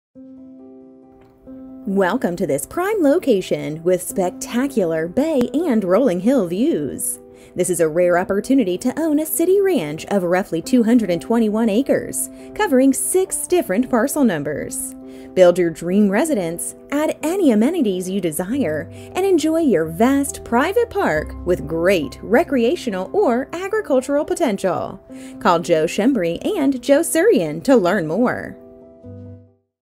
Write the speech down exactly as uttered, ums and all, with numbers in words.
Welcome to this prime location with spectacular bay and rolling hill views. This is a rare opportunity to own a city ranch of roughly two hundred twenty-one acres, covering six different parcel numbers. Build your dream residence, add any amenities you desire, and enjoy your vast private park with great recreational or agricultural potential. Call Joe Shembri and Joe Surian to learn more.